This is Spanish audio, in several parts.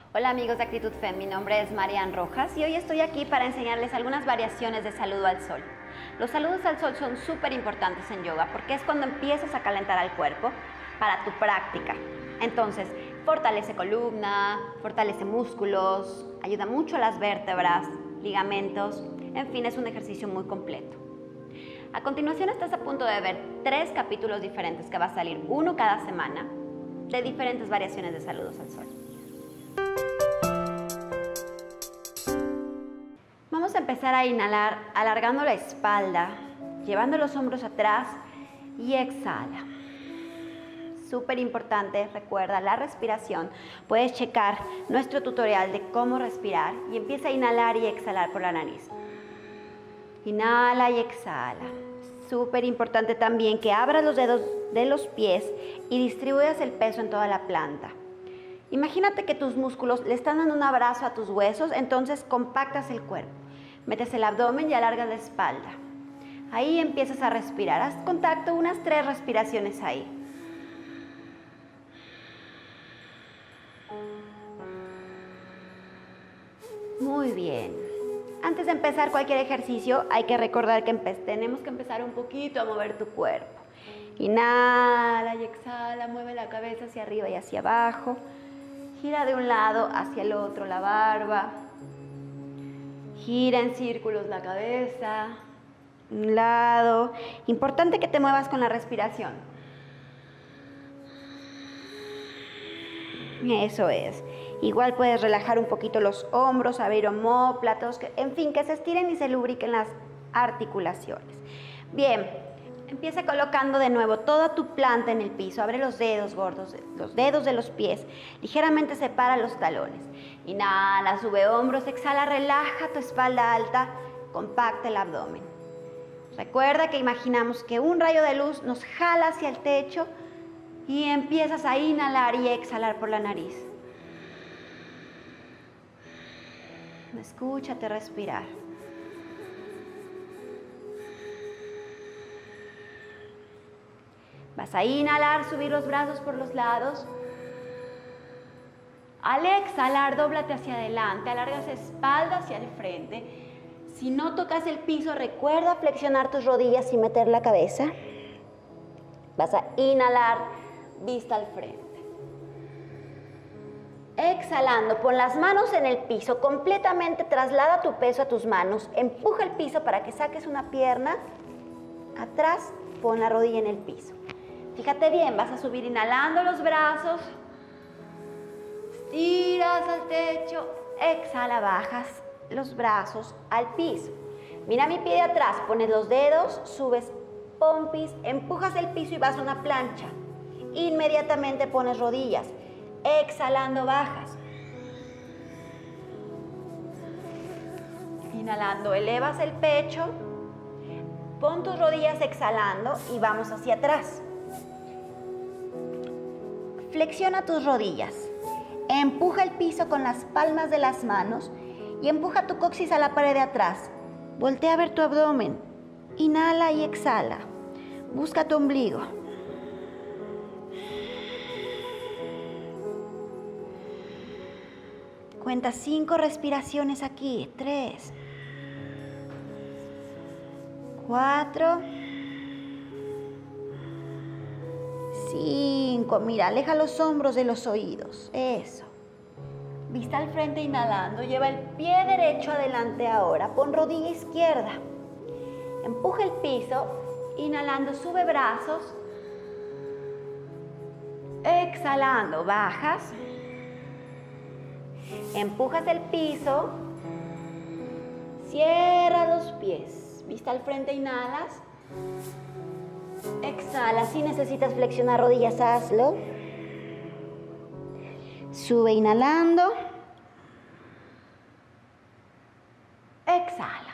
Hola amigos de Actitud Fem, mi nombre es Marian Rojas y hoy estoy aquí para enseñarles algunas variaciones de saludo al sol. Los saludos al sol son súper importantes en yoga porque es cuando empiezas a calentar al cuerpo para tu práctica. Entonces, fortalece columna, fortalece músculos, ayuda mucho a las vértebras, ligamentos, en fin, es un ejercicio muy completo. A continuación estás a punto de ver 3 capítulos diferentes que va a salir uno cada semana de diferentes variaciones de saludos al sol. Vamos a empezar a inhalar alargando la espalda, llevando los hombros atrás y exhala. Súper importante, recuerda la respiración. Puedes checar nuestro tutorial de cómo respirar y empieza a inhalar y exhalar por la nariz. Inhala y exhala. Súper importante también que abras los dedos de los pies y distribuyas el peso en toda la planta. Imagínate que tus músculos le están dando un abrazo a tus huesos, entonces compactas el cuerpo. Metes el abdomen y alargas la espalda. Ahí empiezas a respirar. Haz contacto unas 3 respiraciones ahí. Muy bien. Antes de empezar cualquier ejercicio, hay que recordar que tenemos que empezar un poquito a mover tu cuerpo. Inhala y exhala, mueve la cabeza hacia arriba y hacia abajo. Gira de un lado hacia el otro la barba. Gira en círculos la cabeza. Un lado. Importante que te muevas con la respiración. Eso es. Igual puedes relajar un poquito los hombros, abrir omóplatos, en fin, que se estiren y se lubriquen las articulaciones. Bien, empieza colocando de nuevo toda tu planta en el piso. Abre los dedos gordos, los dedos de los pies. Ligeramente separa los talones. Inhala, sube hombros, exhala, relaja tu espalda alta, compacta el abdomen. Recuerda que imaginamos que un rayo de luz nos jala hacia el techo y empiezas a inhalar y exhalar por la nariz. Escúchate respirar. Vas a inhalar, subir los brazos por los lados. Al exhalar, dóblate hacia adelante, alargas espalda hacia el frente. Si no tocas el piso, recuerda flexionar tus rodillas y meter la cabeza. Vas a inhalar, vista al frente. Exhalando, pon las manos en el piso, completamente traslada tu peso a tus manos, empuja el piso para que saques una pierna, atrás, pon la rodilla en el piso. Fíjate bien, vas a subir inhalando los brazos, estiras al techo, exhala, bajas los brazos al piso. Mira mi pie de atrás, pones los dedos, subes pompis, empujas el piso y vas a una plancha. Inmediatamente pones rodillas. Exhalando, bajas. Inhalando, elevas el pecho. Pon tus rodillas exhalando y vamos hacia atrás. Flexiona tus rodillas. Empuja el piso con las palmas de las manos y empuja tu coxis a la pared de atrás. Voltea a ver tu abdomen. Inhala y exhala. Busca tu ombligo. Cuenta 5 respiraciones aquí. 3, 4, 5. Mira, aleja los hombros de los oídos. Eso. Vista al frente inhalando. Lleva el pie derecho adelante ahora. Pon rodilla izquierda. Empuja el piso. Inhalando, sube brazos. Exhalando, bajas. Empujas el piso, cierra los pies, vista al frente, inhalas, exhala, si necesitas flexionar rodillas, hazlo, sube inhalando, exhala.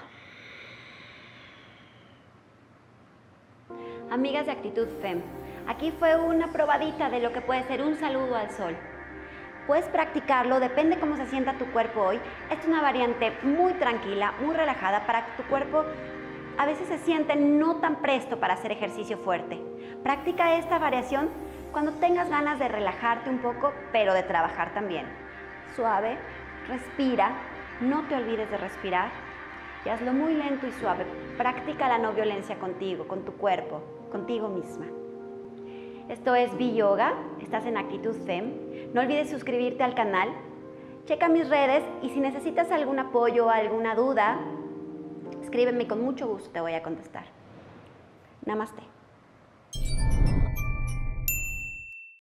Amigas de Actitud Fem, aquí fue una probadita de lo que puede ser un saludo al sol. Puedes practicarlo, depende cómo se sienta tu cuerpo hoy. Esta es una variante muy tranquila, muy relajada para que tu cuerpo a veces se siente no tan presto para hacer ejercicio fuerte. Practica esta variación cuando tengas ganas de relajarte un poco, pero de trabajar también. suave, respira, no te olvides de respirar y hazlo muy lento y suave. Practica la no violencia contigo, con tu cuerpo, contigo misma. Esto es V-Yoga, estás en Actitud Fem. No olvides suscribirte al canal, checa mis redes y si necesitas algún apoyo o alguna duda, escríbeme, con mucho gusto te voy a contestar. Namaste.